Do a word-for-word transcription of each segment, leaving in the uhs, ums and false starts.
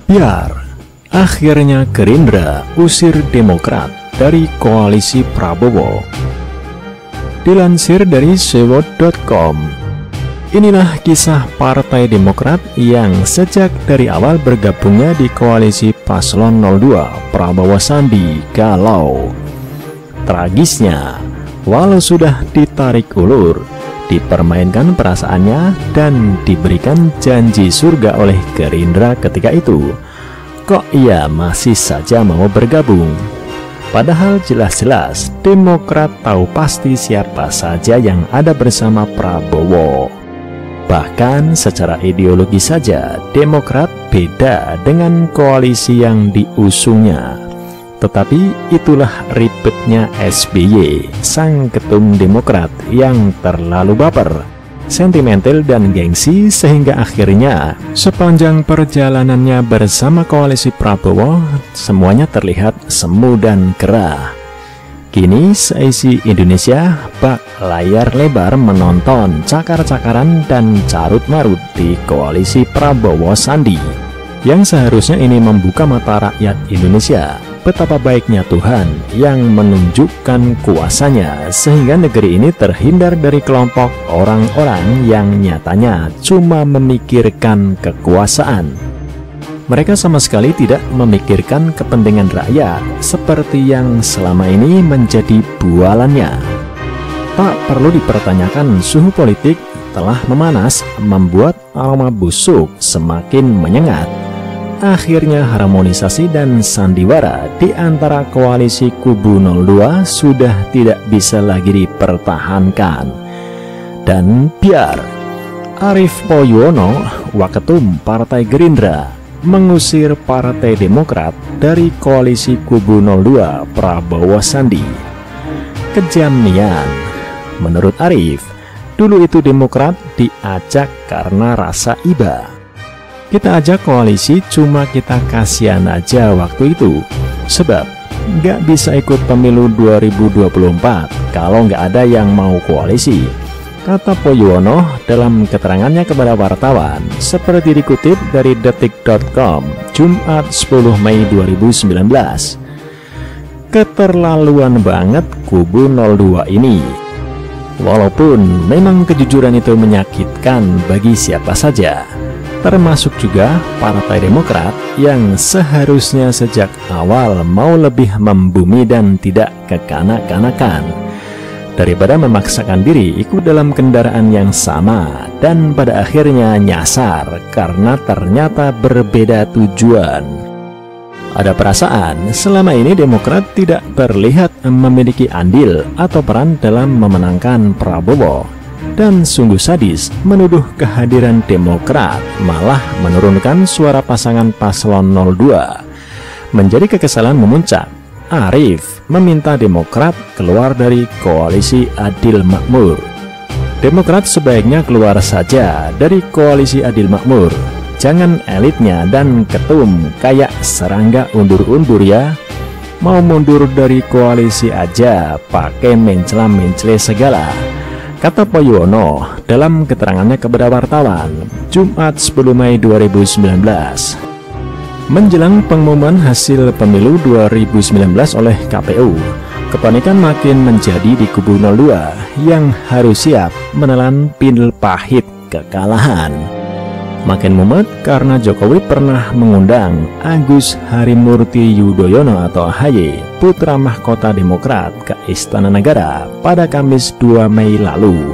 Biar akhirnya Gerindra usir Demokrat dari koalisi Prabowo. Dilansir dari sewot titik com, inilah kisah Partai Demokrat yang sejak dari awal bergabungnya di koalisi Paslon nol dua Prabowo Sandi galau. Tragisnya, walau sudah ditarik ulur, dipermainkan perasaannya dan diberikan janji surga oleh Gerindra ketika itu, kok ia masih saja mau bergabung? Padahal jelas-jelas Demokrat tahu pasti siapa saja yang ada bersama Prabowo. Bahkan secara ideologi saja Demokrat beda dengan koalisi yang diusungnya. Tetapi itulah ribetnya S B Y, sang ketum Demokrat yang terlalu baper, sentimental dan gengsi, sehingga akhirnya sepanjang perjalanannya bersama koalisi Prabowo semuanya terlihat semu dan gerah. Kini seisi Indonesia bak layar lebar menonton cakar-cakaran dan carut-marut di koalisi Prabowo Sandi, yang seharusnya ini membuka mata rakyat Indonesia betapa baiknya Tuhan yang menunjukkan kuasanya sehingga negeri ini terhindar dari kelompok orang-orang yang nyatanya cuma memikirkan kekuasaan. Mereka sama sekali tidak memikirkan kepentingan rakyat seperti yang selama ini menjadi bualannya. Tak perlu dipertanyakan, suhu politik telah memanas membuat aroma busuk semakin menyengat. Akhirnya harmonisasi dan sandiwara di antara koalisi kubu nol dua sudah tidak bisa lagi dipertahankan. Dan biar Arief Poyono, Waketum Partai Gerindra, mengusir Partai Demokrat dari koalisi kubu nol dua Prabowo Sandi. Kejam nian. Menurut Arief, dulu itu Demokrat diajak karena rasa iba. Kita ajak koalisi cuma kita kasihan aja waktu itu, sebab nggak bisa ikut pemilu dua ribu dua puluh empat kalau nggak ada yang mau koalisi, kata Poyono dalam keterangannya kepada wartawan seperti dikutip dari detik titik com Jumat sepuluh Mei dua ribu sembilan belas. Keterlaluan banget kubu nol dua ini. Walaupun memang kejujuran itu menyakitkan bagi siapa saja, termasuk juga Partai Demokrat yang seharusnya sejak awal mau lebih membumi dan tidak kekanak-kanakan, daripada memaksakan diri ikut dalam kendaraan yang sama dan pada akhirnya nyasar karena ternyata berbeda tujuan. Ada perasaan selama ini Demokrat tidak terlihat memiliki andil atau peran dalam memenangkan Prabowo, dan sungguh sadis menuduh kehadiran Demokrat malah menurunkan suara pasangan paslon nol dua. Menjadi kekesalan memuncak, Arief meminta Demokrat keluar dari koalisi Adil Makmur. Demokrat sebaiknya keluar saja dari koalisi Adil Makmur. Jangan elitnya dan ketum kayak serangga undur-undur ya. Mau mundur dari koalisi aja pakai mencela-mencela segala, kata Poyono dalam keterangannya kepada wartawan Jumat sepuluh Mei dua ribu sembilan belas. Menjelang pengumuman hasil pemilu dua ribu sembilan belas oleh K P U, kepanikan makin menjadi di kubu nol dua yang harus siap menelan pil pahit kekalahan. Makin mumet karena Jokowi pernah mengundang Agus Harimurti Yudhoyono atau A H Y, putra mahkota Demokrat, ke Istana Negara pada Kamis dua Mei lalu.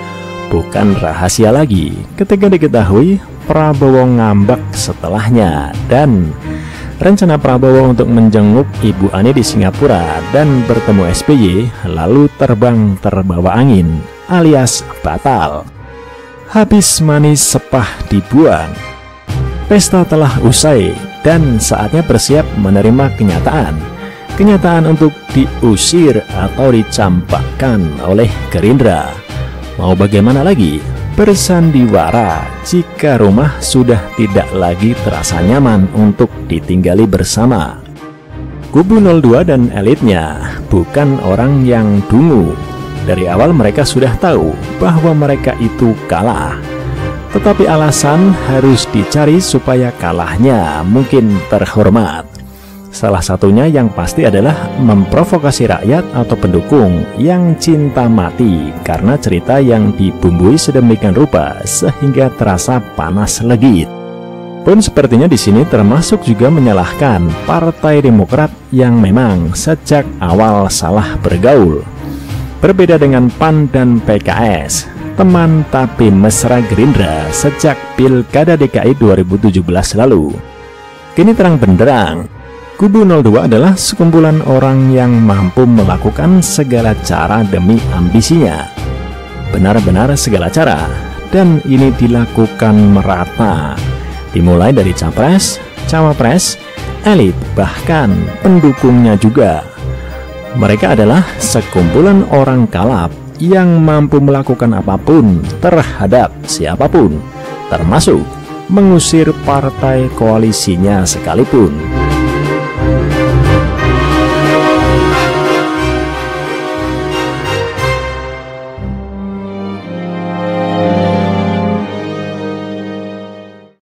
Bukan rahasia lagi ketika diketahui Prabowo ngambek setelahnya, dan rencana Prabowo untuk menjenguk Ibu Ani di Singapura dan bertemu S B Y lalu terbang terbawa angin alias batal. Habis manis sepah dibuang. Pesta telah usai dan saatnya bersiap menerima kenyataan. Kenyataan untuk diusir atau dicampakkan oleh Gerindra. Mau bagaimana lagi? Bersandiwara jika rumah sudah tidak lagi terasa nyaman untuk ditinggali bersama. Kubu nol dua dan elitnya bukan orang yang dungu. Dari awal mereka sudah tahu bahwa mereka itu kalah. tetapi alasan harus dicari supaya kalahnya mungkin terhormat. Salah satunya yang pasti adalah memprovokasi rakyat atau pendukung yang cinta mati karena cerita yang dibumbui sedemikian rupa sehingga terasa panas legit. Pun sepertinya di sini termasuk juga menyalahkan Partai Demokrat yang memang sejak awal salah bergaul. Berbeda dengan P A N dan P K S, teman tapi mesra Gerindra sejak Pilkada D K I dua ribu tujuh belas lalu. Kini terang benderang, kubu nol dua adalah sekumpulan orang yang mampu melakukan segala cara demi ambisinya. Benar-benar segala cara, dan ini dilakukan merata. Dimulai dari capres, cawapres, elit, bahkan pendukungnya juga. Mereka adalah sekumpulan orang kalap yang mampu melakukan apapun terhadap siapapun, termasuk mengusir partai koalisinya sekalipun.